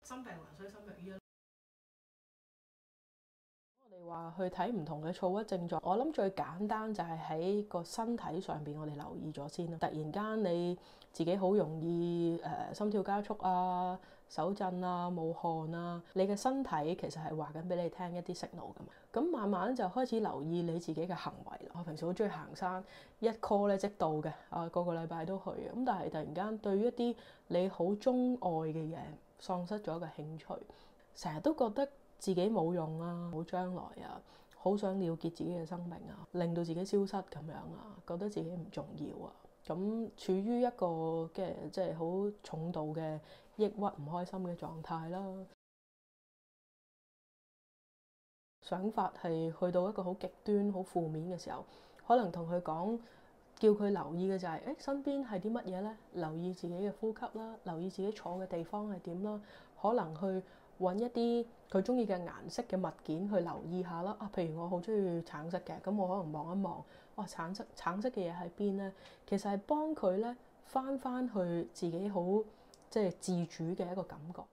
生病還需心藥醫。 我哋話去睇唔同嘅躁鬱症狀，我諗最簡單就係喺個身體上邊，我哋留意咗先啦。突然間你自己好容易心跳加速啊、手震啊、冒汗啊，你嘅身體其實係話緊俾你聽一啲信號噶嘛。咁慢慢就開始留意你自己嘅行為啦。我平時好中意行山，一 call 咧即到嘅，個個禮拜都去嘅。咁但係突然間對於一啲你好鍾愛嘅嘢喪失咗個興趣，成日都覺得自己冇用啊，冇將來啊，好想了結自己嘅生命啊，令到自己消失咁樣啊，覺得自己唔重要啊，咁處於一個即係好重度嘅抑鬱唔開心嘅狀態啦。想法係去到一個好極端、好負面嘅時候，可能同佢講，叫佢留意嘅就係，身邊係啲乜嘢呢？留意自己嘅呼吸啦，留意自己坐嘅地方係點啦，可能去揾一啲佢中意嘅顏色嘅物件去留意下啦。譬如我好中意橙色嘅，咁我可能望一望，橙色嘅嘢喺邊呢？其實係幫佢呢翻去自己好即係自主嘅一個感覺。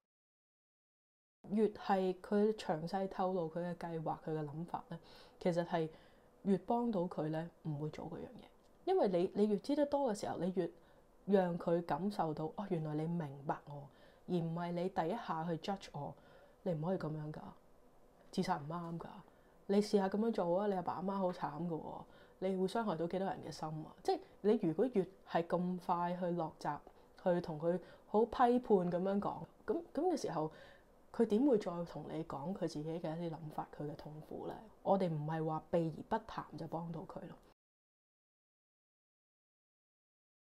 越係佢詳細透露佢嘅計劃、佢嘅諗法咧，其實係越幫到佢咧，唔會做嗰樣嘢。因為你越知得多嘅時候，你越讓佢感受到原來你明白我，而唔係你第一下去 judge 我。你唔可以咁樣㗎，自殺唔啱㗎。你試下咁樣做啊，你阿爸阿媽好慘㗎喎，你會傷害到幾多人嘅心啊！即係你如果越係咁快去落閘，去同佢好批判咁樣講，咁嘅時候，佢點會再同你講佢自己嘅一啲諗法、佢嘅痛苦呢？我哋唔係話避而不談就幫到佢咯。